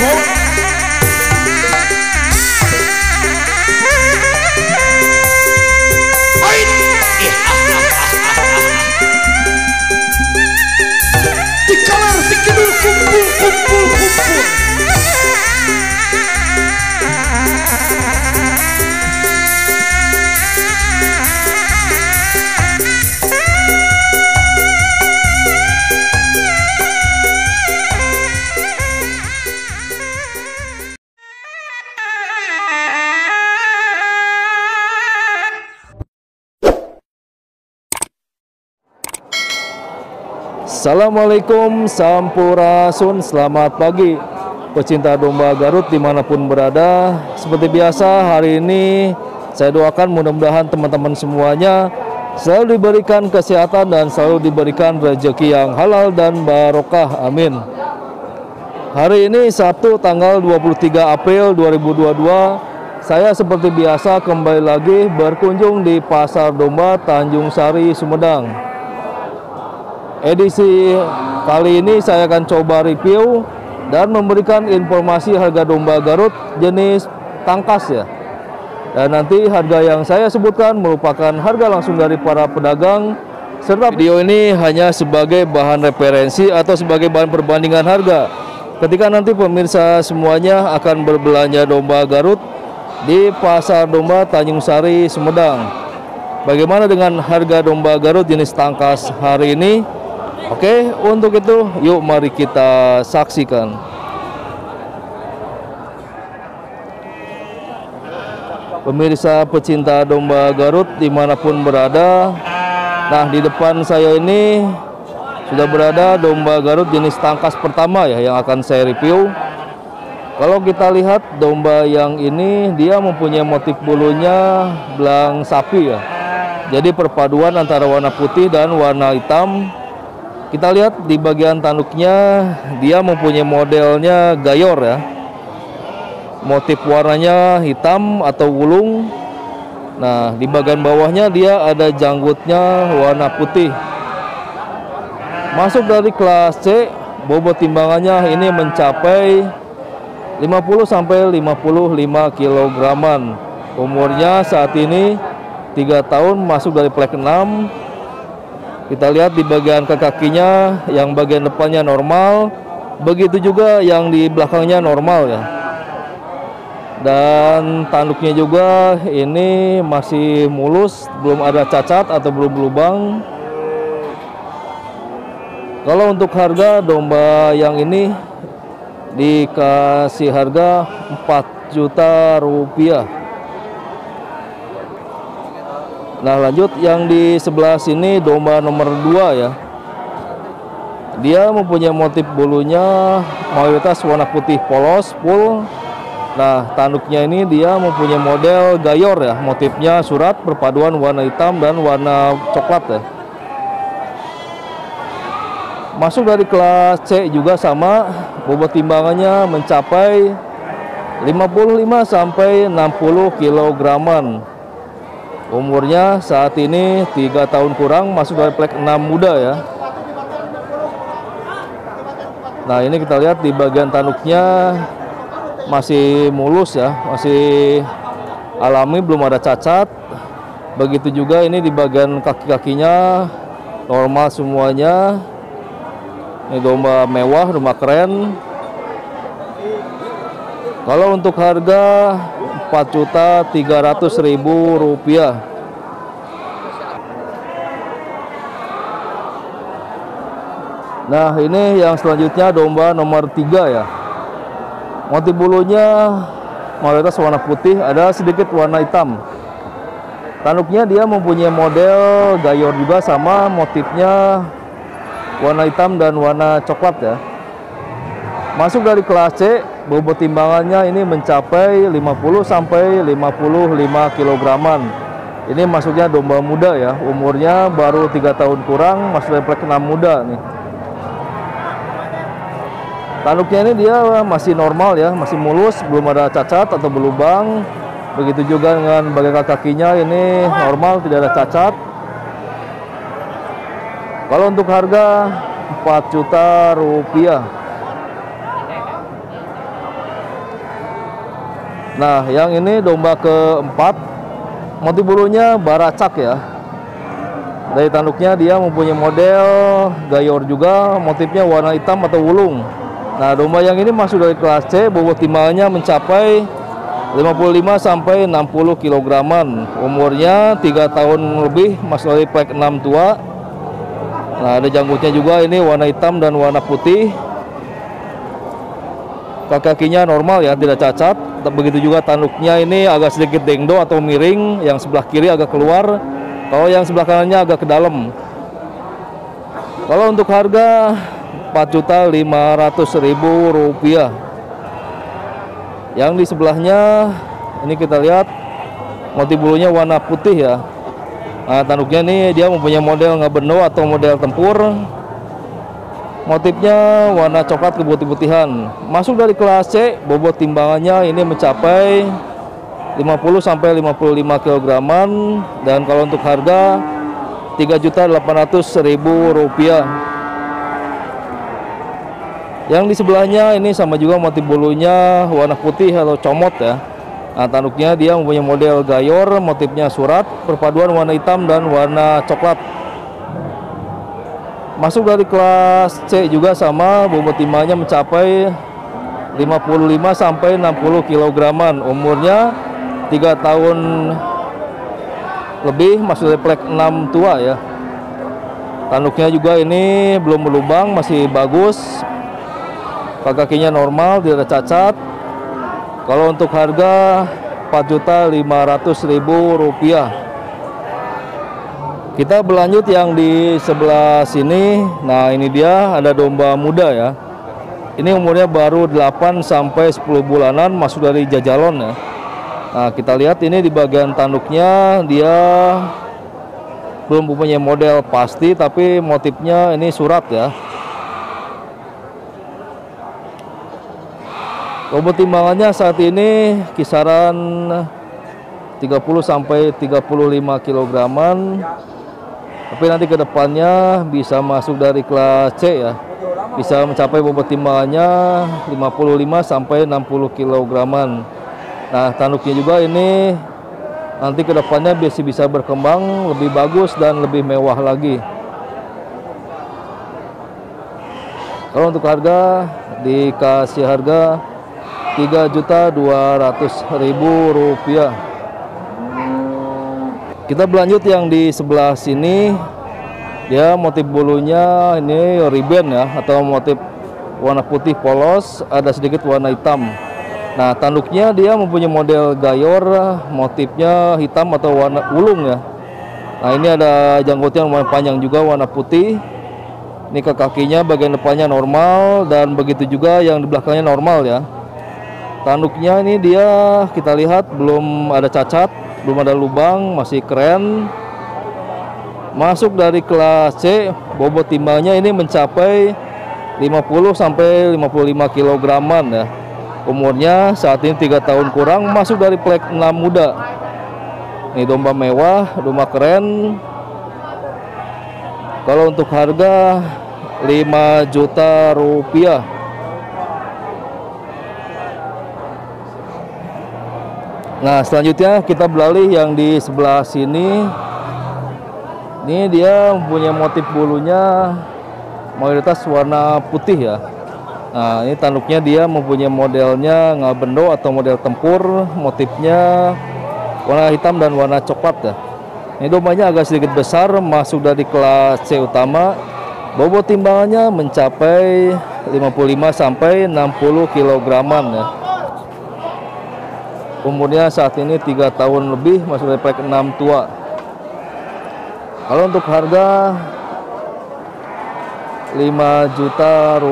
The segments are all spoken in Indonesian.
Assalamualaikum Sampurasun, selamat pagi pecinta domba Garut dimanapun berada. Seperti biasa hari ini saya doakan mudah-mudahan teman-teman semuanya selalu diberikan kesehatan dan selalu diberikan rezeki yang halal dan barokah, amin. Hari ini Sabtu tanggal 23 April 2022, saya seperti biasa kembali lagi berkunjung di Pasar Domba Tanjung Sari, Sumedang. Edisi kali ini saya akan coba review dan memberikan informasi harga domba Garut jenis tangkas ya. Dan nanti harga yang saya sebutkan merupakan harga langsung dari para pedagang, serta video ini hanya sebagai bahan referensi atau sebagai bahan perbandingan harga ketika nanti pemirsa semuanya akan berbelanja domba Garut di Pasar Domba Tanjung Sari, Sumedang. Bagaimana dengan harga domba Garut jenis tangkas hari ini? Oke, untuk itu yuk mari kita saksikan. Pemirsa pecinta domba Garut dimanapun berada, nah di depan saya ini sudah berada domba Garut jenis tangkas pertama ya yang akan saya review. Kalau kita lihat domba yang ini dia mempunyai motif bulunya belang sapi ya. Jadi perpaduan antara warna putih dan warna hitam. Kita lihat di bagian tanduknya dia mempunyai modelnya gayor ya. Motif warnanya hitam atau wulung. Nah, di bagian bawahnya dia ada janggutnya warna putih. Masuk dari kelas C, bobot timbangannya ini mencapai 50 sampai 55 kilograman. Umurnya saat ini 3 tahun, masuk dari plek 6. Kita lihat di bagian kakinya yang bagian depannya normal, begitu juga yang di belakangnya normal ya. Dan tanduknya juga ini masih mulus, belum ada cacat atau belum berlubang. Kalau untuk harga domba yang ini dikasih harga 4 juta rupiah. Nah lanjut yang di sebelah sini domba nomor 2 ya. Dia mempunyai motif bulunya mayoritas warna putih polos full. Nah tanduknya ini dia mempunyai model gayor ya. Motifnya surat perpaduan warna hitam dan warna coklat ya. Masuk dari kelas C juga sama. Bobot timbangannya mencapai 55 sampai 60 kilograman. Umurnya saat ini 3 tahun kurang, masuk dari plek 6 muda ya. Nah ini kita lihat di bagian tanduknya masih mulus ya, masih alami, belum ada cacat. Begitu juga ini di bagian kaki-kakinya normal semuanya. Ini domba mewah, domba keren. Kalau untuk harga 4.300.000 rupiah. Nah ini yang selanjutnya domba nomor 3 ya. Motif bulunya mayoritas warna putih, ada sedikit warna hitam. Tanduknya dia mempunyai model gayor juga sama, motifnya warna hitam dan warna coklat ya. Masuk dari kelas C, bobot timbangannya ini mencapai 50 sampai 55 kilograman. Ini masuknya domba muda ya, umurnya baru 3 tahun kurang, masuk dari plek 6 muda nih. Tanduknya ini dia masih normal ya, masih mulus, belum ada cacat atau berlubang. Begitu juga dengan bagian kakinya ini normal, tidak ada cacat. Kalau untuk harga 4 juta rupiah. Nah, yang ini domba keempat, motif bulunya baracak ya. Dari tanduknya dia mempunyai model gayor juga, motifnya warna hitam atau wulung. Nah, domba yang ini masuk dari kelas C, bobot timbangannya mencapai 55 sampai 60 kilograman. Umurnya 3 tahun lebih, masuk dari plek 6 tua. Nah, ada janggutnya juga, ini warna hitam dan warna putih. Kakinya normal ya, tidak cacat. Begitu juga tanduknya ini agak sedikit dengdo atau miring, yang sebelah kiri agak keluar, kalau yang sebelah kanannya agak ke dalam. Kalau untuk harga Rp4.500.000. Yang di sebelahnya ini kita lihat motif bulunya warna putih ya. Nah, tanduknya ini dia mempunyai model ngabendo atau model tempur. Motifnya warna coklat keputih-putihan. Masuk dari kelas C, bobot timbangannya ini mencapai 50 sampai 55 kg, dan kalau untuk harga Rp3.800.000. Yang di sebelahnya ini sama juga, motif bulunya warna putih atau comot ya. Nah, tanduknya dia mempunyai model gayor, motifnya surat, perpaduan warna hitam dan warna coklat. Masuk dari kelas C juga sama, bobot timbangannya mencapai 55 sampai 60 kg. Umurnya 3 tahun lebih, masuk dari plek 6 tua ya. Tanduknya juga ini belum berlubang, masih bagus. Kakinya normal, tidak cacat. Kalau untuk harga Rp4.500.000. Kita berlanjut yang di sebelah sini. Nah, ini dia ada domba muda ya. Ini umurnya baru 8 sampai 10 bulanan, masuk dari jajalon ya. Nah, kita lihat ini di bagian tanduknya dia belum punya model pasti, tapi motifnya ini surat ya. Bobot timbangannya saat ini kisaran 30 sampai 35 kg. Tapi nanti ke depannya bisa masuk dari kelas C ya. Bisa mencapai bobot timbangannya 55 sampai 60 kg. Nah, tanduknya juga ini nanti ke depannya bisa berkembang lebih bagus dan lebih mewah lagi. Kalau untuk harga dikasih harga Rp3.200.000. Kita berlanjut yang di sebelah sini. Dia motif bulunya ini ribbon ya, atau motif warna putih polos, ada sedikit warna hitam. Nah, tanduknya dia mempunyai model gayor, motifnya hitam atau warna ulung ya. Nah, ini ada janggutnya yang panjang juga warna putih. Ini ke kakinya bagian depannya normal, dan begitu juga yang di belakangnya normal ya. Tanduknya ini dia kita lihat belum ada cacat, belum ada lubang, masih keren. Masuk dari kelas C, bobot timbangnya ini mencapai 50 sampai 55 kg ya. Umurnya saat ini 3 tahun kurang, masuk dari plek 6 muda. Ini domba mewah, domba keren. Kalau untuk harga Rp5 juta. Nah, selanjutnya kita beralih yang di sebelah sini. Ini dia mempunyai motif bulunya mayoritas warna putih ya. Nah, ini tanduknya dia mempunyai modelnya ngabendo atau model tempur, motifnya warna hitam dan warna coklat ya. Ini dombanya agak sedikit besar, masuk dari kelas C utama. Bobot timbangannya mencapai 55 sampai 60 kg ya. Umurnya saat ini 3 tahun lebih, masuk dari plek 6 tua. Kalau untuk harga Rp5 juta.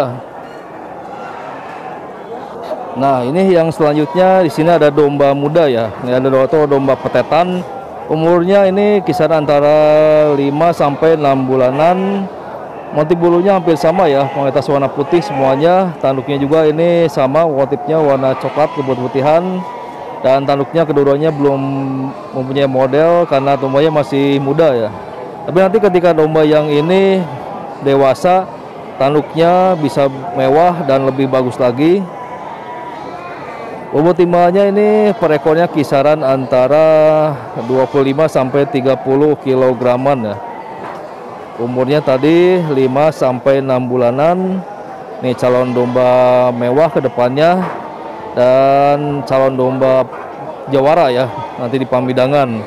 Nah, ini yang selanjutnya di sini ada domba muda ya. Ini ada domba petetan. Umurnya ini kisaran antara 5 sampai 6 bulanan. Motif bulunya hampir sama ya, mayoritas warna putih semuanya. Tanduknya juga ini sama, motifnya warna coklat keputih-putihan. Dan tanduknya keduanya belum mempunyai model karena dombanya masih muda ya. Tapi nanti ketika domba yang ini dewasa, tanduknya bisa mewah dan lebih bagus lagi. Bobot timbangnya ini per ekornya kisaran antara 25 sampai 30 kilograman ya. Umurnya tadi 5 sampai 6 bulanan. Nih calon domba mewah ke depannya dan calon domba jawara ya nanti di Pamidangan.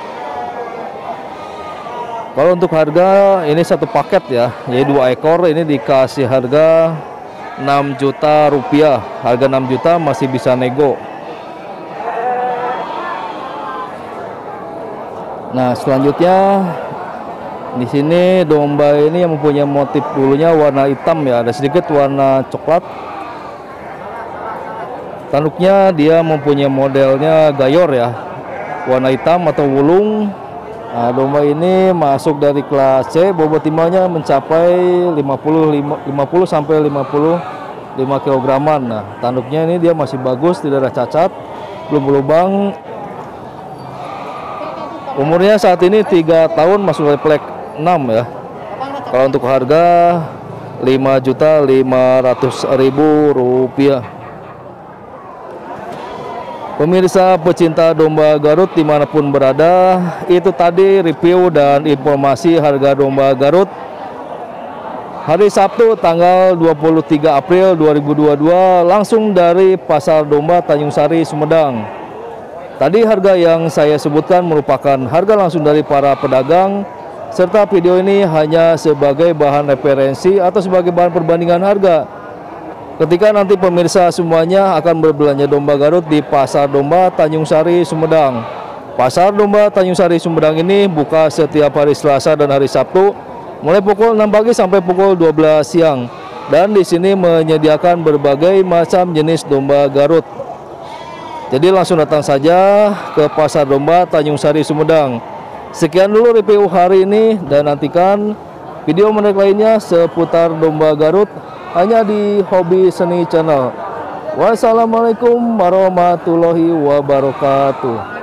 Kalau untuk harga ini satu paket ya, jadi 2 ekor ini dikasih harga 6 juta rupiah. Harga 6 juta masih bisa nego. Nah, selanjutnya di sini domba ini yang mempunyai motif bulunya warna hitam ya, ada sedikit warna coklat. Tanduknya dia mempunyai modelnya gayor ya, warna hitam atau wulung. Nah, domba ini masuk dari kelas C, bobot timbangnya mencapai 50 sampai 55 kilograman. Nah, tanduknya ini dia masih bagus, tidak ada cacat, belum berlubang. Umurnya saat ini 3 tahun, masuk refleks 6 ya. Kalau untuk harga 5.500.000 rupiah. Pemirsa pecinta domba Garut dimanapun berada, itu tadi review dan informasi harga domba Garut hari Sabtu tanggal 23 April 2022 langsung dari Pasar Domba Tanjung Sari, Sumedang. Tadi harga yang saya sebutkan merupakan harga langsung dari para pedagang, serta video ini hanya sebagai bahan referensi atau sebagai bahan perbandingan harga. Ketika nanti pemirsa semuanya akan berbelanja domba Garut di Pasar Domba Tanjung Sari, Sumedang. Pasar Domba Tanjung Sari, Sumedang ini buka setiap hari Selasa dan hari Sabtu, mulai pukul 6 pagi sampai pukul 12 siang. Dan di sini menyediakan berbagai macam jenis domba Garut. Jadi langsung datang saja ke Pasar Domba Tanjung Sari, Sumedang. Sekian dulu review hari ini dan nantikan video menarik lainnya seputar domba Garut hanya di Hobi Seni Channel. Wassalamualaikum warahmatullahi wabarakatuh.